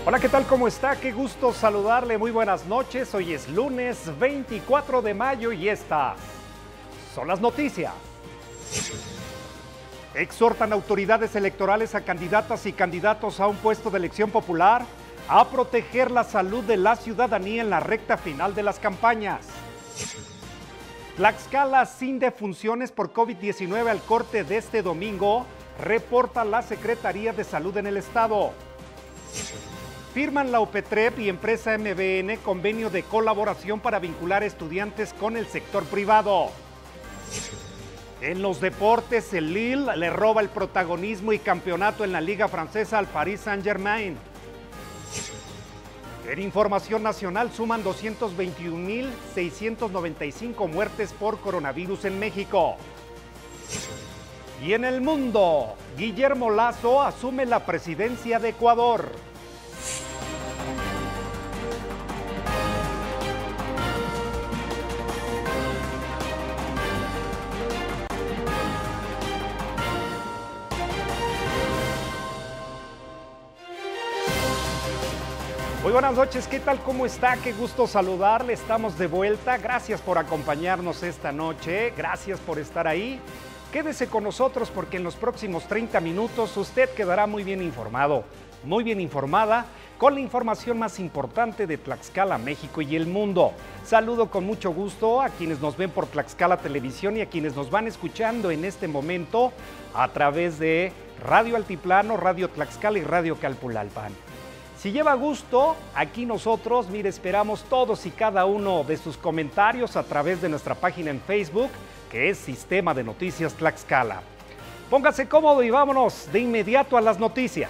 Hola, ¿qué tal? ¿Cómo está? Qué gusto saludarle. Muy buenas noches. Hoy es lunes 24 de mayo y estas son las noticias. Exhortan autoridades electorales a candidatas y candidatos a un puesto de elección popular a proteger la salud de la ciudadanía en la recta final de las campañas. Tlaxcala sin defunciones por COVID-19 al corte de este domingo, reporta la Secretaría de Salud en el estado. Firman la OPETREP y empresa MBN convenio de colaboración para vincular estudiantes con el sector privado. En los deportes, el Lille le roba el protagonismo y campeonato en la Liga Francesa al Paris Saint-Germain. En información nacional, suman 221.695 muertes por coronavirus en México. Y en el mundo, Guillermo Lasso asume la presidencia de Ecuador. Muy buenas noches, ¿qué tal? ¿Cómo está? Qué gusto saludarle, estamos de vuelta. Gracias por acompañarnos esta noche, gracias por estar ahí. Quédese con nosotros porque en los próximos 30 minutos usted quedará muy bien informado, muy bien informada, con la información más importante de Tlaxcala, México y el mundo. Saludo con mucho gusto a quienes nos ven por Tlaxcala Televisión y a quienes nos van escuchando en este momento a través de Radio Altiplano, Radio Tlaxcala y Radio Calpulalpan. Si lleva gusto, aquí nosotros, mire, esperamos todos y cada uno de sus comentarios a través de nuestra página en Facebook, que es Sistema de Noticias Tlaxcala. Póngase cómodo y vámonos de inmediato a las noticias.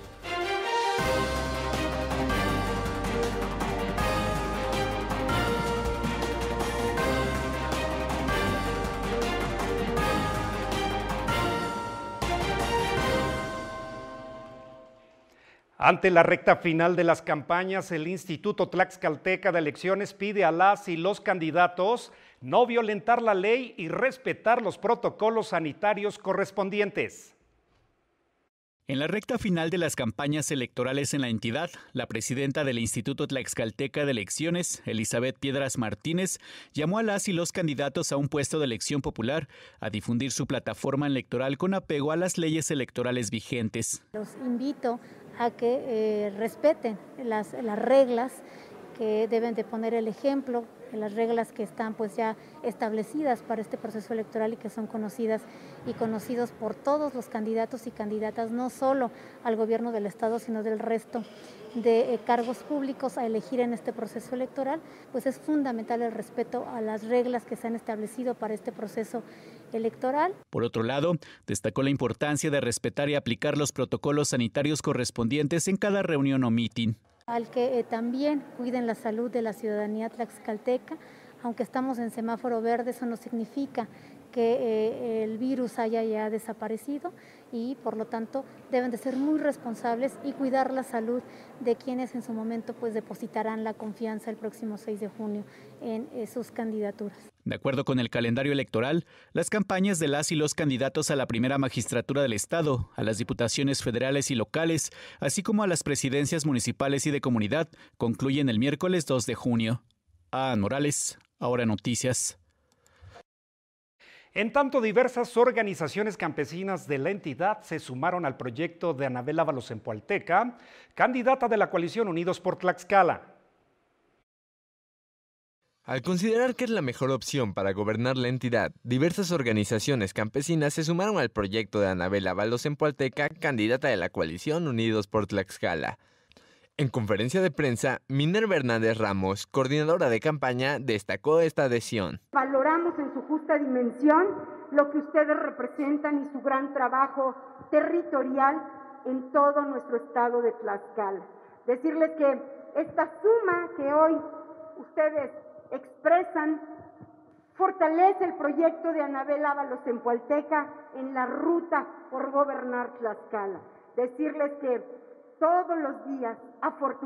Ante la recta final de las campañas, el Instituto Tlaxcalteca de Elecciones pide a las y los candidatos no violentar la ley y respetar los protocolos sanitarios correspondientes. En la recta final de las campañas electorales en la entidad, la presidenta del Instituto Tlaxcalteca de Elecciones, Elizabeth Piedras Martínez, llamó a las y los candidatos a un puesto de elección popular a difundir su plataforma electoral con apego a las leyes electorales vigentes. Los invito a que respeten las reglas, que deben de poner el ejemplo, las reglas que están pues ya establecidas para este proceso electoral y que son conocidas y conocidos por todos los candidatos y candidatas, no solo al gobierno del estado, sino del resto de cargos públicos a elegir en este proceso electoral. Pues es fundamental el respeto a las reglas que se han establecido para este proceso electoral. Por otro lado, destacó la importancia de respetar y aplicar los protocolos sanitarios correspondientes en cada reunión o mitin. Al que también cuiden la salud de la ciudadanía tlaxcalteca. Aunque estamos en semáforo verde, eso no significa que el virus haya ya desaparecido y por lo tanto deben de ser muy responsables y cuidar la salud de quienes en su momento pues depositarán la confianza el próximo 6 de junio en sus candidaturas. De acuerdo con el calendario electoral, las campañas de las y los candidatos a la primera magistratura del estado, a las diputaciones federales y locales, así como a las presidencias municipales y de comunidad, concluyen el miércoles 2 de junio. Adán Morales, Ahora Noticias. En tanto, diversas organizaciones campesinas de la entidad se sumaron al proyecto de Anabel Ábalos Empualteca, candidata de la coalición Unidos por Tlaxcala. Al considerar que es la mejor opción para gobernar la entidad, diversas organizaciones campesinas se sumaron al proyecto de Anabel Ábalos Empualteca, candidata de la coalición Unidos por Tlaxcala. En conferencia de prensa, Minerva Hernández Ramos, coordinadora de campaña, destacó esta adhesión. Valoramos en su justa dimensión lo que ustedes representan y su gran trabajo territorial en todo nuestro estado de Tlaxcala. Decirles que esta suma que hoy ustedes expresan fortalece el proyecto de Anabel Ábalos Empualteca en la ruta por gobernar Tlaxcala. Decirles que todos los días,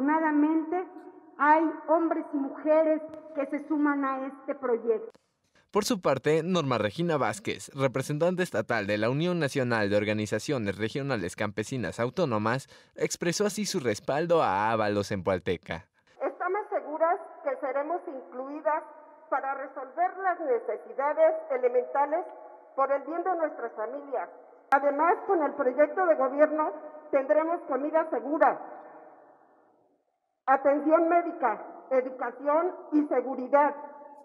afortunadamente, hay hombres y mujeres que se suman a este proyecto. Por su parte, Norma Regina Vázquez, representante estatal de la Unión Nacional de Organizaciones Regionales Campesinas Autónomas, expresó así su respaldo a Ábalos Zempoalteca. Estamos seguras que seremos incluidas para resolver las necesidades elementales por el bien de nuestras familias. Además, con el proyecto de gobierno tendremos comida segura, atención médica, educación y seguridad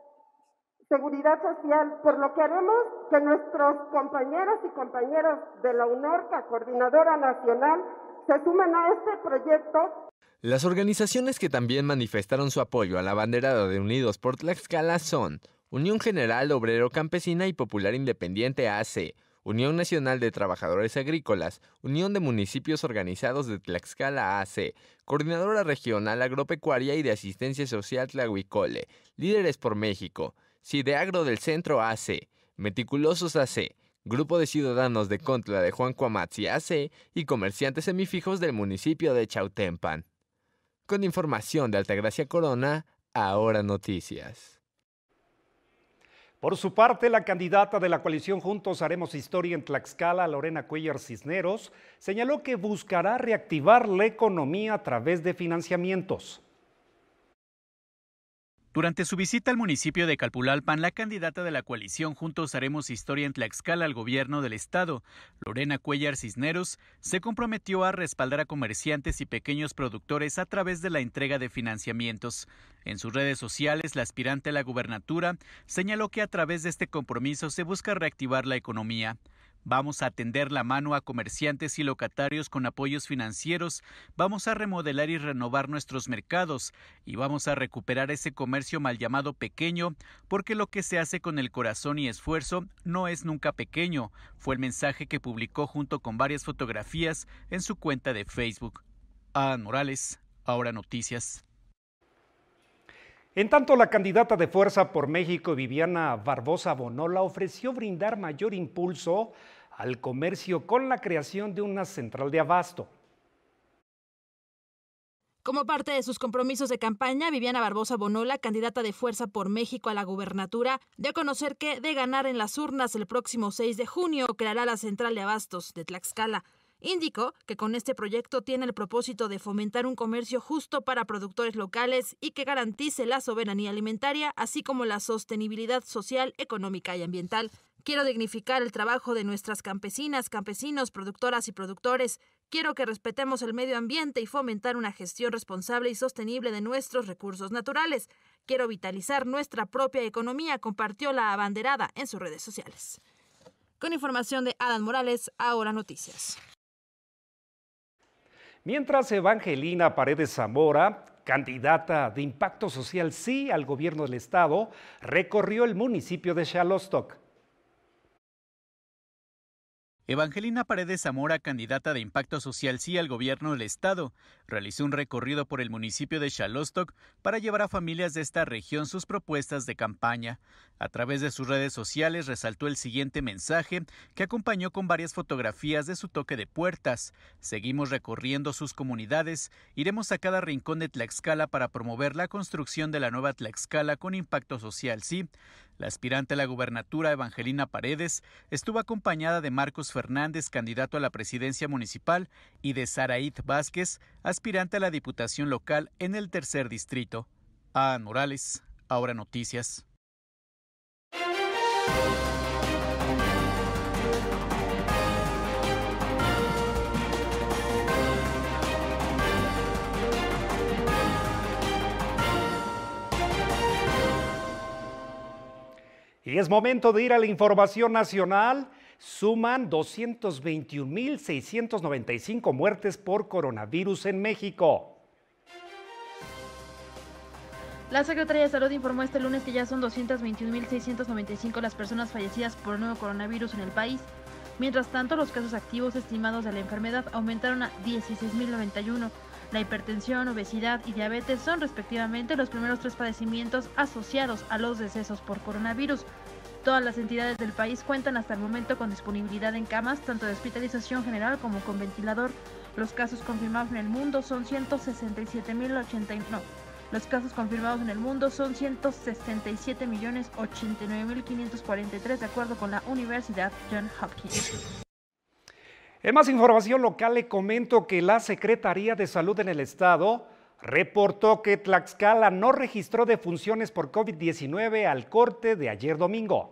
social, por lo que haremos que nuestros compañeros y compañeras de la UNORCA, Coordinadora Nacional, se sumen a este proyecto. Las organizaciones que también manifestaron su apoyo a la banderada de Unidos por Tlaxcala son Unión General Obrero Campesina y Popular Independiente AC, Unión Nacional de Trabajadores Agrícolas, Unión de Municipios Organizados de Tlaxcala AC, Coordinadora Regional Agropecuaria y de Asistencia Social Tlahuicole, Líderes por México, Cideagro del Centro AC, Meticulosos AC, Grupo de Ciudadanos de Contla de Juan Cuamatzi AC y Comerciantes Semifijos del municipio de Chautempan. Con información de Altagracia Corona, Ahora Noticias. Por su parte, la candidata de la coalición Juntos Haremos Historia en Tlaxcala, Lorena Cuellar Cisneros, señaló que buscará reactivar la economía a través de financiamientos. Durante su visita al municipio de Calpulalpan, la candidata de la coalición Juntos Haremos Historia en Tlaxcala al gobierno del estado, Lorena Cuellar Cisneros, se comprometió a respaldar a comerciantes y pequeños productores a través de la entrega de financiamientos. En sus redes sociales, la aspirante a la gubernatura señaló que a través de este compromiso se busca reactivar la economía. Vamos a tender la mano a comerciantes y locatarios con apoyos financieros, vamos a remodelar y renovar nuestros mercados y vamos a recuperar ese comercio mal llamado pequeño, porque lo que se hace con el corazón y esfuerzo no es nunca pequeño, fue el mensaje que publicó junto con varias fotografías en su cuenta de Facebook. Adán Morales, Ahora Noticias. En tanto, la candidata de Fuerza por México, Viviana Barbosa Bonola, ofreció brindar mayor impulso al comercio con la creación de una central de abasto. Como parte de sus compromisos de campaña, Viviana Barbosa Bonola, candidata de Fuerza por México a la gubernatura, dio a conocer que, de ganar en las urnas el próximo 6 de junio, creará la central de abastos de Tlaxcala. Indicó que con este proyecto tiene el propósito de fomentar un comercio justo para productores locales y que garantice la soberanía alimentaria, así como la sostenibilidad social, económica y ambiental. Quiero dignificar el trabajo de nuestras campesinas, campesinos, productoras y productores. Quiero que respetemos el medio ambiente y fomentar una gestión responsable y sostenible de nuestros recursos naturales. Quiero vitalizar nuestra propia economía, compartió la abanderada en sus redes sociales. Con información de Adán Morales, Ahora Noticias. Mientras Evangelina Paredes Zamora, candidata de Impacto Social Sí al gobierno del estado, recorrió el municipio de Xalostoc. Evangelina Paredes Zamora, candidata de Impacto Social Sí al gobierno del estado, realizó un recorrido por el municipio de Xalostoc para llevar a familias de esta región sus propuestas de campaña. A través de sus redes sociales resaltó el siguiente mensaje, que acompañó con varias fotografías de su toque de puertas. Seguimos recorriendo sus comunidades, iremos a cada rincón de Tlaxcala para promover la construcción de la nueva Tlaxcala con Impacto Social Sí. La aspirante a la gubernatura, Evangelina Paredes, estuvo acompañada de Marcos Fernández, candidato a la presidencia municipal, y de Saraid Vázquez, aspirante a la diputación local en el 3er distrito. Adán Morales, Ahora Noticias. Y es momento de ir a la información nacional. Suman 221,695 muertes por coronavirus en México. La Secretaría de Salud informó este lunes que ya son 221,695 las personas fallecidas por el nuevo coronavirus en el país. Mientras tanto, los casos activos estimados de la enfermedad aumentaron a 16,091. La hipertensión, obesidad y diabetes son respectivamente los primeros 3 padecimientos asociados a los decesos por coronavirus. Todas las entidades del país cuentan hasta el momento con disponibilidad en camas, tanto de hospitalización general como con ventilador. Los casos confirmados en el mundo son 167,089. Los casos confirmados en el mundo son 167.089.543, de acuerdo con la Universidad Johns Hopkins. En más información local le comento que la Secretaría de Salud en el Estado reportó que Tlaxcala no registró defunciones por COVID-19 al corte de ayer domingo.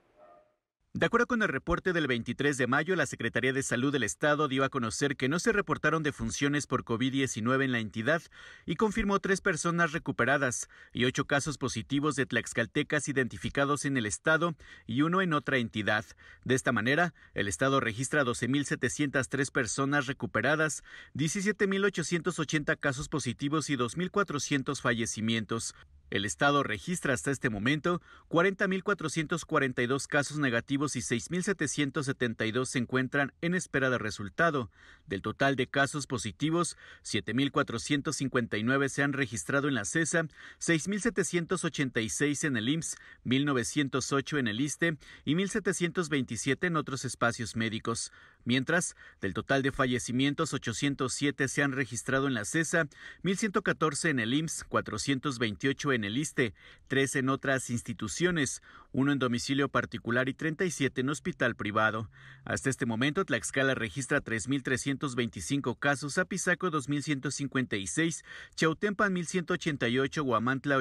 De acuerdo con el reporte del 23 de mayo, la Secretaría de Salud del Estado dio a conocer que no se reportaron defunciones por COVID-19 en la entidad y confirmó 3 personas recuperadas y 8 casos positivos de tlaxcaltecas identificados en el Estado y 1 en otra entidad. De esta manera, el Estado registra 12.703 personas recuperadas, 17.880 casos positivos y 2.400 fallecimientos. El Estado registra hasta este momento 40.442 casos negativos y 6.772 se encuentran en espera de resultado. Del total de casos positivos, 7.459 se han registrado en la CESA, 6.786 en el IMSS, 1.908 en el ISSSTE y 1.727 en otros espacios médicos. Mientras, del total de fallecimientos, 807 se han registrado en la CESA, 1.114 en el IMSS, 428 en el ISSSTE, 3 en otras instituciones, 1 en domicilio particular y 37 en hospital privado. Hasta este momento, Tlaxcala registra 3.325 casos, Apizaco 2.156, Chautempan 1.188, Huamantla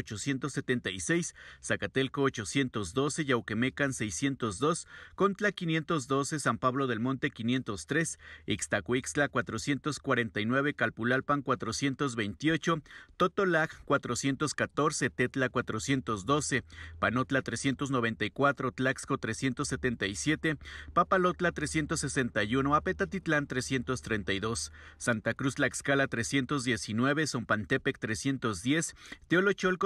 876, Zacatelco 812, Yauquemecan 602, Contla 512, San Pablo del Monte 503, Ixtacuixtla 449, Calpulalpan 428, Totolac 414, Tetla 412, Panotla 394, Tlaxco 377, Papalotla 361, Apetatitlán 332, Santa Cruz Tlaxcala 319, Zompantepec 310, Teolocholco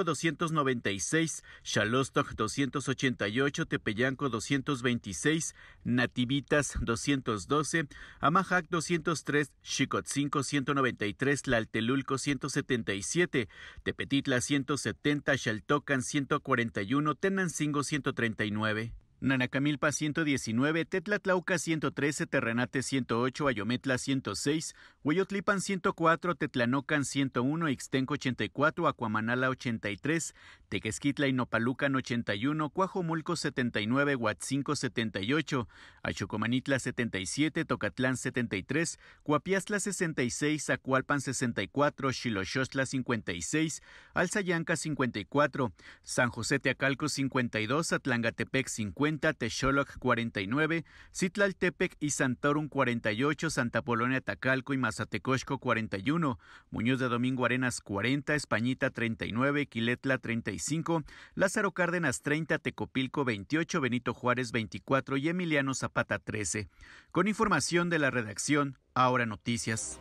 296, Xalostoc 288, Tepeyanco 226, Nativitas 212, Amajac 203, Xicotzinco 193, Tlaltelulco 177, Tepetitla 170, Xaltocan 141, Tenancingo 139. Nanacamilpa 119, Tetlatlauca 113, Terrenate 108, Ayometla 106, Hueyotlipan 104, Tetlanocan 101, Ixtenco 84, Acuamanala 83, Tequesquitla y Nopalucan 81, Cuajomulco 79, Huatzinco 78, Achocomanitla 77, Tocatlán 73, Cuapiastla 66, Acualpan 64, Xiloxostla 56, Alzayanca 54, San José Teacalco 52, Atlangatepec 50, Texoloc 49, Citlaltepec y Santorum 48, Santa Polonia Tacalco y Mazatecosco 41, Muñoz de Domingo Arenas 40, Españita 39, Quiletla 35, Lázaro Cárdenas 30, Tecopilco 28, Benito Juárez 24 y Emiliano Zapata 13. Con información de la redacción, Ahora Noticias.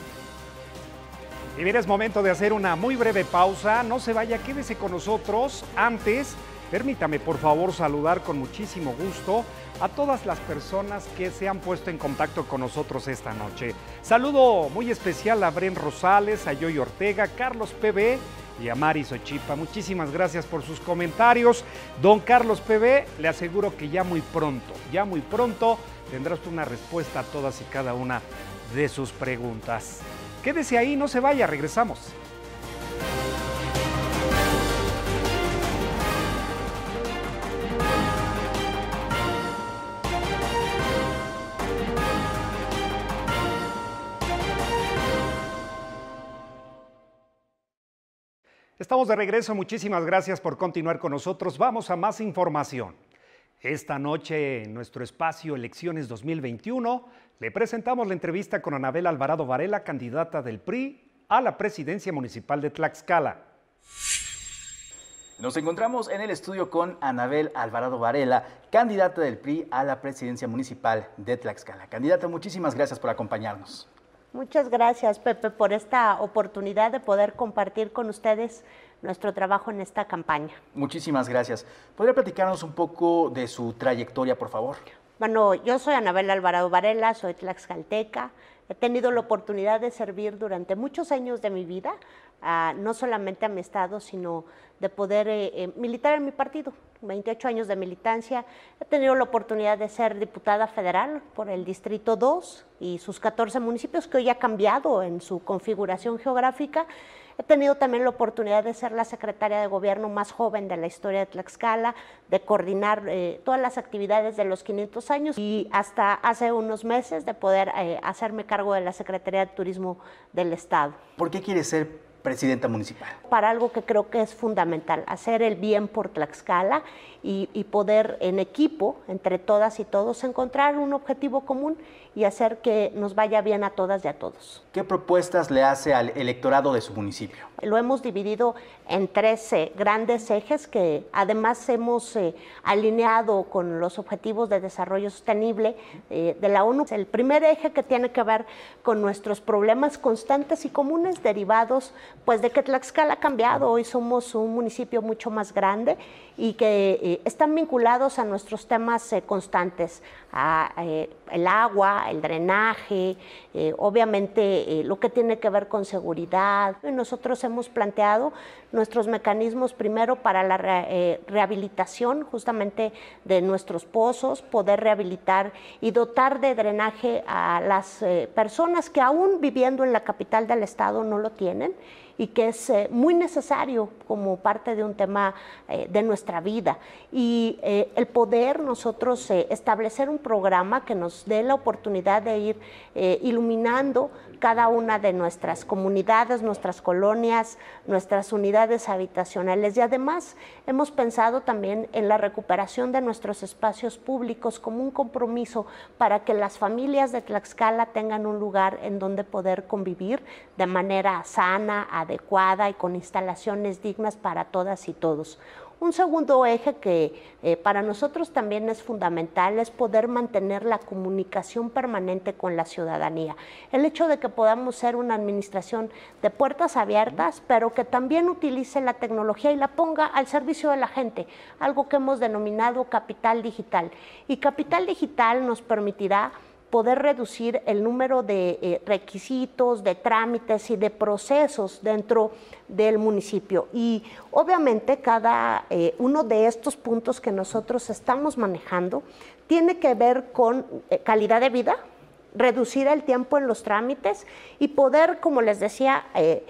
Y bien, es momento de hacer una muy breve pausa. No se vaya, quédese con nosotros. Antes, permítame por favor saludar con muchísimo gusto a todas las personas que se han puesto en contacto con nosotros esta noche. Saludo muy especial a Bren Rosales, a Yoy Ortega, Carlos PB y a Mari Xochipa. Muchísimas gracias por sus comentarios. Don Carlos PB, le aseguro que ya muy pronto tendrá usted una respuesta a todas y cada una de sus preguntas. Quédese ahí, no se vaya, regresamos. Estamos de regreso, muchísimas gracias por continuar con nosotros. Vamos a más información. Esta noche en nuestro espacio Elecciones 2021 le presentamos la entrevista con Anabel Alvarado Varela, candidata del PRI a la presidencia municipal de Tlaxcala. Nos encontramos en el estudio con Anabel Alvarado Varela, candidata del PRI a la presidencia municipal de Tlaxcala. Candidata, muchísimas gracias por acompañarnos. Muchas gracias, Pepe, por esta oportunidad de poder compartir con ustedes nuestro trabajo en esta campaña. Muchísimas gracias. ¿Podría platicarnos un poco de su trayectoria, por favor? Bueno, yo soy Anabel Alvarado Varela, soy tlaxcalteca. He tenido la oportunidad de servir durante muchos años de mi vida, no solamente a mi estado, sino de poder militar en mi partido. 28 años de militancia. He tenido la oportunidad de ser diputada federal por el Distrito 2 y sus 14 municipios, que hoy ha cambiado en su configuración geográfica. He tenido también la oportunidad de ser la secretaria de gobierno más joven de la historia de Tlaxcala, de coordinar todas las actividades de los 500 años y hasta hace unos meses de poder hacerme cargo de la Secretaría de Turismo del Estado. ¿Por qué quiere ser presidenta municipal? Para algo que creo que es fundamental, hacer el bien por Tlaxcala y poder en equipo, entre todas y todos, encontrar un objetivo común y hacer que nos vaya bien a todas y a todos. ¿Qué propuestas le hace al electorado de su municipio? Lo hemos dividido en 3 grandes ejes que además hemos alineado con los Objetivos de Desarrollo Sostenible de la ONU. El primer eje que tiene que ver con nuestros problemas constantes y comunes derivados pues de que Tlaxcala ha cambiado. Hoy somos un municipio mucho más grande y que están vinculados a nuestros temas constantes, el agua, el drenaje, obviamente lo que tiene que ver con seguridad. Nosotros hemos planteado nuestros mecanismos primero para la rehabilitación justamente de nuestros pozos, poder rehabilitar y dotar de drenaje a las personas que aún viviendo en la capital del estado no lo tienen y que es muy necesario como parte de un tema de nuestra vida. Y el poder nosotros establecer un programa que nos dé la oportunidad de ir iluminando cada una de nuestras comunidades, nuestras colonias, nuestras unidades habitacionales y además hemos pensado también en la recuperación de nuestros espacios públicos como un compromiso para que las familias de Tlaxcala tengan un lugar en donde poder convivir de manera sana, adecuada y con instalaciones dignas para todas y todos. Un segundo eje que para nosotros también es fundamental es poder mantener la comunicación permanente con la ciudadanía. El hecho de que podamos ser una administración de puertas abiertas, pero que también utilice la tecnología y la ponga al servicio de la gente, algo que hemos denominado capital digital. Y capital digital nos permitirá poder reducir el número de requisitos, de trámites y de procesos dentro del municipio. Y obviamente cada uno de estos puntos que nosotros estamos manejando tiene que ver con calidad de vida, reducir el tiempo en los trámites y poder, como les decía,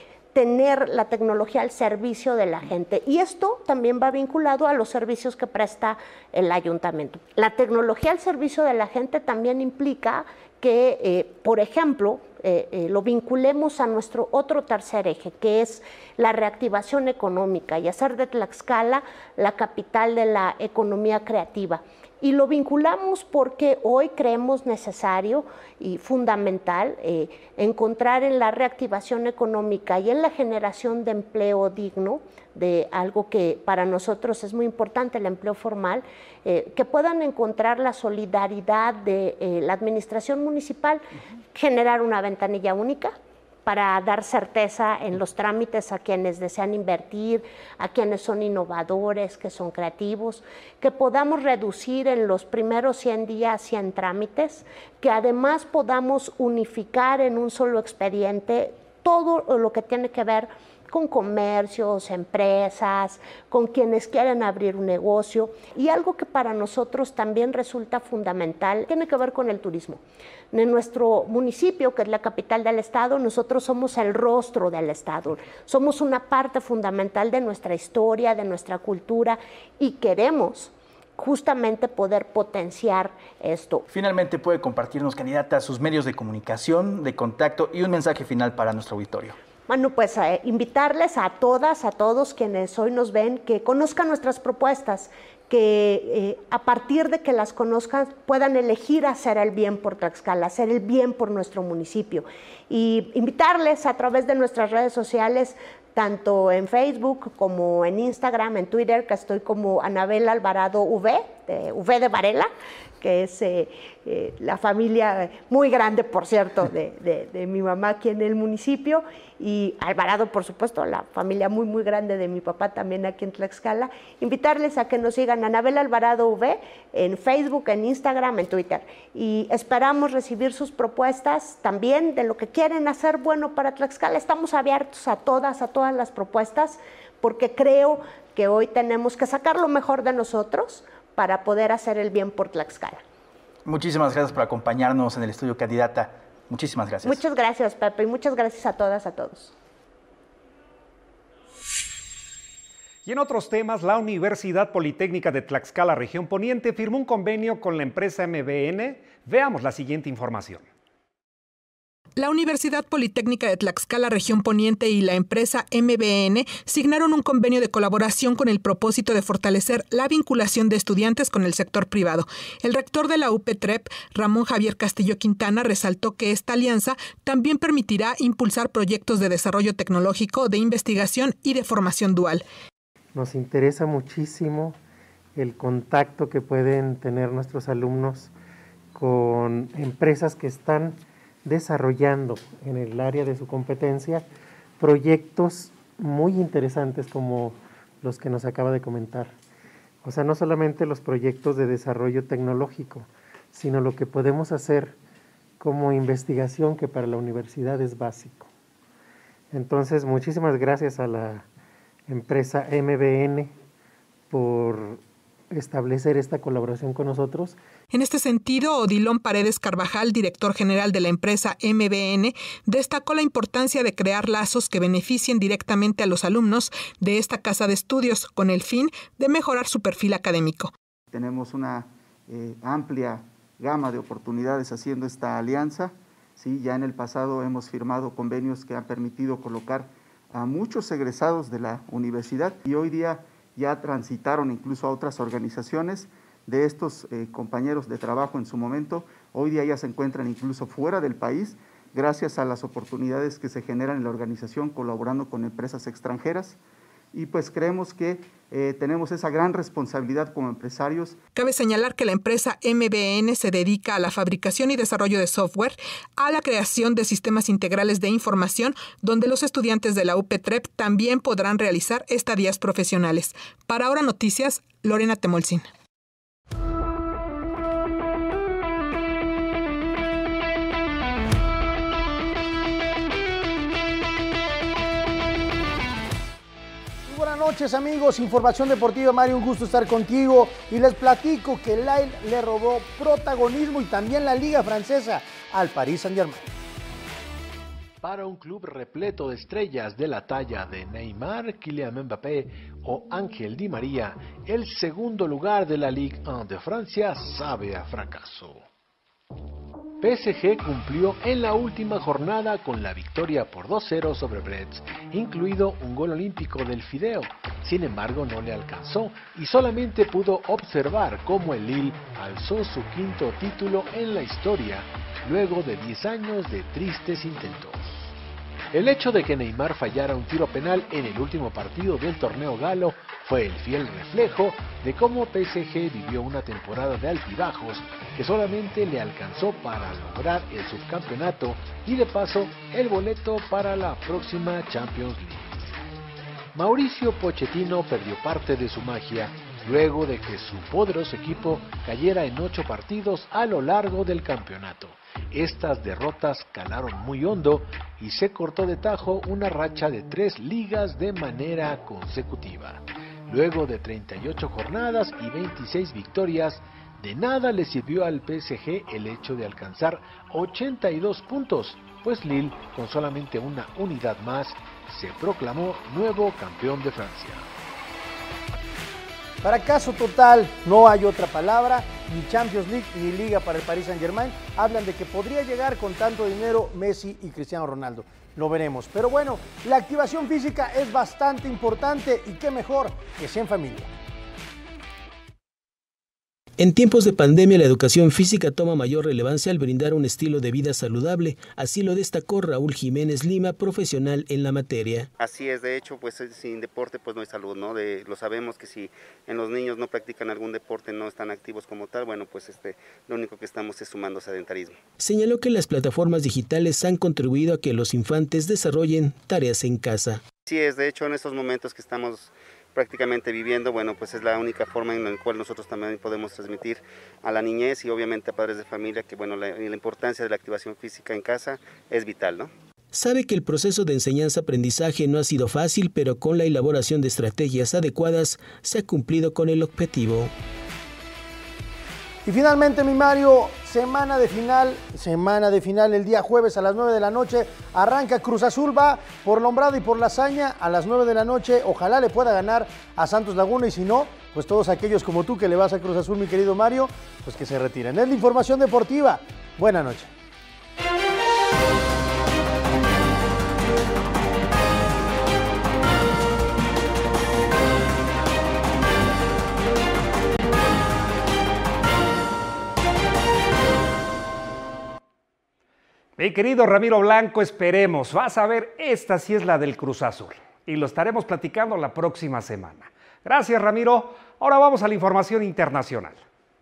tener la tecnología al servicio de la gente. Y esto también va vinculado a los servicios que presta el ayuntamiento. La tecnología al servicio de la gente también implica que, por ejemplo, lo vinculemos a nuestro otro tercer eje, que es la reactivación económica y hacer de Tlaxcala la capital de la economía creativa. Y lo vinculamos porque hoy creemos necesario y fundamental encontrar en la reactivación económica y en la generación de empleo digno, de algo que para nosotros es muy importante, el empleo formal, que puedan encontrar la solidaridad de la administración municipal, generar una ventanilla única para dar certeza en los trámites a quienes desean invertir, a quienes son innovadores, que son creativos, que podamos reducir en los primeros 100 días 100 trámites, que además podamos unificar en un solo expediente todo lo que tiene que ver con comercios, empresas, con quienes quieren abrir un negocio. Y algo que para nosotros también resulta fundamental tiene que ver con el turismo. En nuestro municipio, que es la capital del estado, nosotros somos el rostro del estado, somos una parte fundamental de nuestra historia, de nuestra cultura y queremos justamente poder potenciar esto. Finalmente, puede compartirnos, candidata, sus medios de comunicación, de contacto y un mensaje final para nuestro auditorio. Bueno, pues invitarles a todas, a todos quienes hoy nos ven, que conozcan nuestras propuestas, que a partir de que las conozcan puedan elegir hacer el bien por Tlaxcala, hacer el bien por nuestro municipio. Y invitarles a través de nuestras redes sociales, tanto en Facebook como en Instagram, en Twitter, que estoy como Anabel Alvarado V de Varela, que es la familia muy grande, por cierto, de mi mamá aquí en el municipio, y Alvarado, por supuesto, la familia muy, muy grande de mi papá también aquí en Tlaxcala. Invitarles a que nos sigan Anabel Alvarado V en Facebook, en Instagram, en Twitter. Y esperamos recibir sus propuestas también de lo que quieren hacer bueno para Tlaxcala. Estamos abiertos a todas las propuestas, porque creo que hoy tenemos que sacar lo mejor de nosotros para poder hacer el bien por Tlaxcala. Muchísimas gracias por acompañarnos en el estudio, candidata. Muchísimas gracias. Muchas gracias, Pepe, y muchas gracias a todas, a todos. Y en otros temas, la Universidad Politécnica de Tlaxcala, Región Poniente, firmó un convenio con la empresa MBN. Veamos la siguiente información. La Universidad Politécnica de Tlaxcala, Región Poniente y la empresa MBN signaron un convenio de colaboración con el propósito de fortalecer la vinculación de estudiantes con el sector privado. El rector de la UPTREP, Ramón Javier Castillo Quintana, resaltó que esta alianza también permitirá impulsar proyectos de desarrollo tecnológico, de investigación y de formación dual. Nos interesa muchísimo el contacto que pueden tener nuestros alumnos con empresas que están desarrollando en el área de su competencia proyectos muy interesantes como los que nos acaba de comentar. O sea, no solamente los proyectos de desarrollo tecnológico, sino lo que podemos hacer como investigación, que para la universidad es básico. Entonces, muchísimas gracias a la empresa MBN por establecer esta colaboración con nosotros. En este sentido, Odilon Paredes Carvajal, director general de la empresa MBN, destacó la importancia de crear lazos que beneficien directamente a los alumnos de esta casa de estudios con el fin de mejorar su perfil académico. Tenemos una amplia gama de oportunidades haciendo esta alianza. Sí, ya en el pasado hemos firmado convenios que han permitido colocar a muchos egresados de la universidad y hoy día ya transitaron incluso a otras organizaciones de estos compañeros de trabajo en su momento. Hoy día ya se encuentran incluso fuera del país gracias a las oportunidades que se generan en la organización colaborando con empresas extranjeras. Y pues creemos que tenemos esa gran responsabilidad como empresarios. Cabe señalar que la empresa MBN se dedica a la fabricación y desarrollo de software, a la creación de sistemas integrales de información, donde los estudiantes de la UPTREP también podrán realizar estadías profesionales. Para Ahora Noticias, Lorena Temolcín. Buenas noches, amigos, información deportiva. Mario, un gusto estar contigo y les platico que Lille le robó protagonismo y también la liga francesa al Paris Saint-Germain. Para un club repleto de estrellas de la talla de Neymar, Kylian Mbappé o Ángel Di María, el segundo lugar de la Ligue 1 de Francia sabe a fracaso. PSG cumplió en la última jornada con la victoria por 2-0 sobre Brest, incluido un gol olímpico del Fideo. Sin embargo, no le alcanzó y solamente pudo observar cómo el Lille alzó su quinto título en la historia, luego de 10 años de tristes intentos. El hecho de que Neymar fallara un tiro penal en el último partido del torneo galo fue el fiel reflejo de cómo PSG vivió una temporada de altibajos que solamente le alcanzó para lograr el subcampeonato y de paso el boleto para la próxima Champions League. Mauricio Pochettino perdió parte de su magia luego de que su poderoso equipo cayera en 8 partidos a lo largo del campeonato. Estas derrotas calaron muy hondo y se cortó de tajo una racha de 3 ligas de manera consecutiva. Luego de 38 jornadas y 26 victorias, de nada le sirvió al PSG el hecho de alcanzar 82 puntos, pues Lille, con solamente una unidad más, se proclamó nuevo campeón de Francia. Fracaso total, no hay otra palabra, ni Champions League ni Liga para el Paris Saint-Germain. Hablan de que podría llegar con tanto dinero Messi y Cristiano Ronaldo. Lo veremos. Pero bueno, la activación física es bastante importante y qué mejor que sea en familia. En tiempos de pandemia, la educación física toma mayor relevancia al brindar un estilo de vida saludable. Así lo destacó Raúl Jiménez Lima, profesional en la materia. Así es, de hecho, pues sin deporte pues no hay salud, ¿no? Lo sabemos que si en los niños no practican algún deporte, no están activos como tal, bueno, pues lo único que estamos es sumando sedentarismo. Señaló que las plataformas digitales han contribuido a que los infantes desarrollen tareas en casa. Sí es, de hecho, en estos momentos que estamos prácticamente viviendo, bueno, pues es la única forma en la cual nosotros también podemos transmitir a la niñez y obviamente a padres de familia que, bueno, la importancia de la activación física en casa es vital, ¿no? Sabe que el proceso de enseñanza-aprendizaje no ha sido fácil, pero con la elaboración de estrategias adecuadas se ha cumplido con el objetivo. Y finalmente, mi Mario, semana de final el día jueves a las 9 de la noche. Arranca Cruz Azul, va por la hombrada y por la hazaña a las 9 de la noche. Ojalá le pueda ganar a Santos Laguna y si no, pues todos aquellos como tú que le vas a Cruz Azul, mi querido Mario, pues que se retiren. Es la información deportiva. Buenas noches. Mi querido Ramiro Blanco, esperemos. Vas a ver, esta sí es la del Cruz Azul. Y lo estaremos platicando la próxima semana. Gracias, Ramiro. Ahora vamos a la información internacional.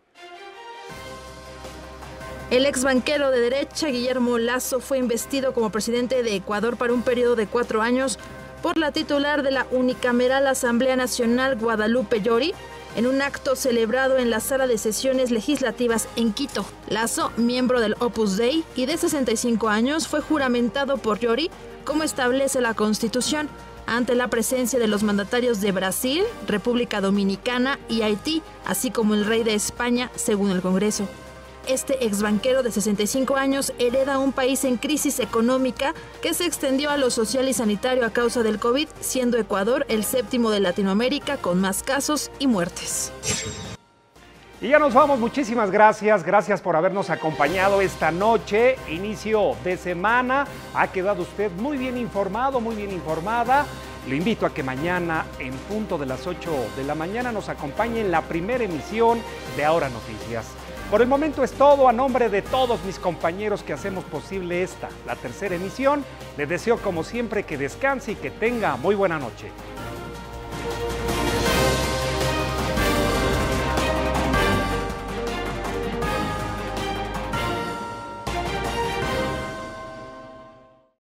El ex banquero de derecha, Guillermo Lasso, fue investido como presidente de Ecuador para un periodo de 4 años por la titular de la unicameral Asamblea Nacional, Guadalupe Llori, en un acto celebrado en la sala de sesiones legislativas en Quito. Lasso, miembro del Opus Dei y de 65 años, fue juramentado por Llori, como establece la Constitución, ante la presencia de los mandatarios de Brasil, República Dominicana y Haití, así como el rey de España, según el Congreso. Este exbanquero de 65 años hereda un país en crisis económica que se extendió a lo social y sanitario a causa del COVID, siendo Ecuador el 7º de Latinoamérica con más casos y muertes. Y ya nos vamos, muchísimas gracias. Gracias por habernos acompañado esta noche, inicio de semana. Ha quedado usted muy bien informado, muy bien informada. Lo invito a que mañana, en punto de las 8 de la mañana, nos acompañe en la primera emisión de Ahora Noticias. Por el momento es todo. A nombre de todos mis compañeros que hacemos posible esta, la tercera emisión, les deseo como siempre que descanse y que tenga muy buena noche.